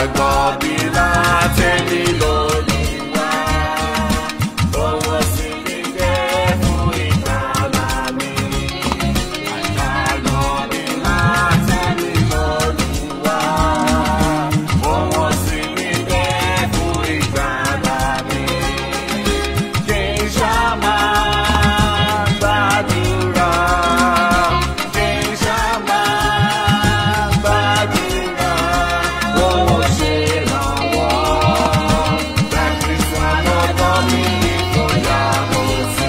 Aigbagbo Bila tèmi l'Olúwa. Owó sí mi dé fún ìgbàlà mi. Aigbagbo Bila tèmi l'Olúwa. Owó sí mi dé fún ìgbàlà mi. Kì í ṣá máa gbàdúrà. Kì í ṣá máa gbàdúrà. Owó ṣe ìrànwọ́. Kristi àlọ́dọ́ mi ìfòyà mo sí.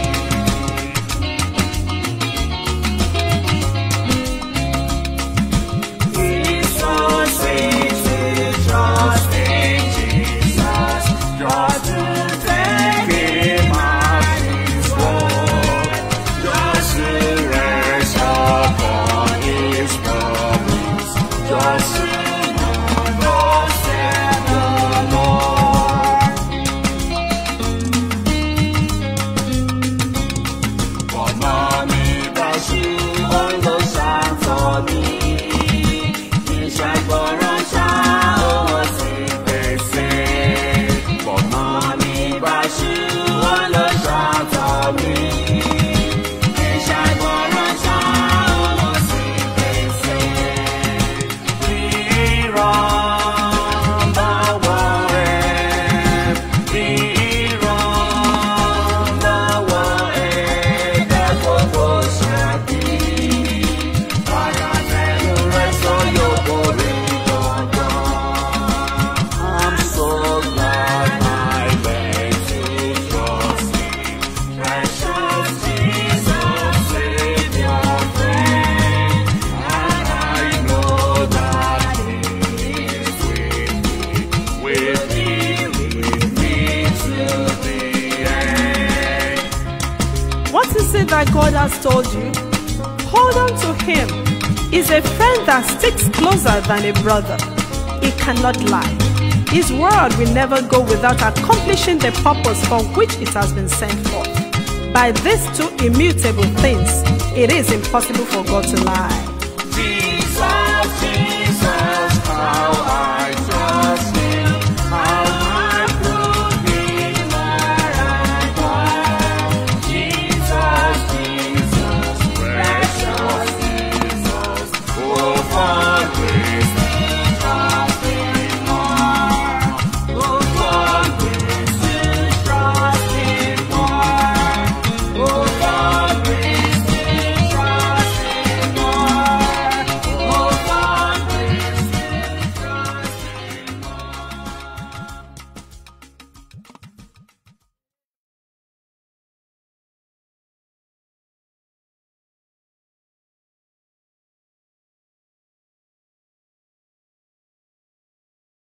It's so sweet to trust in Jesus, just to take Him at His word, just to rest upon His promise, just to understand the Lord. Ọ̀nà mi bá ṣú, ó ló ṣàtọ̀ mi. Ìṣàgbọràn ṣá, owó sì pèsè. Ọ̀nà mi bá ṣú, ó ló ṣàtọ̀ mi. Ìṣàgbọràn ṣá, owó sì pèsè. Ìrànlọ́wọ́ rẹ̀, ìrànlọ́wọ́ ẹ̀dá gbogbo ṣáàbí. Bàrà tẹnu rẹ̀ sọ yóò borí dandan. I'm so glad I learned to trust Him. Precious Jesus, Savior, friend. And I know that He is with me to the end. What is it that God has told you? Hold on to Him. He's a friend that sticks closer than a brother. He cannot lie. His word will never go without accomplishing the purpose for which it has been sent forth. By these two immutable things, it is impossible for God to lie. Jesus, Jesus, how I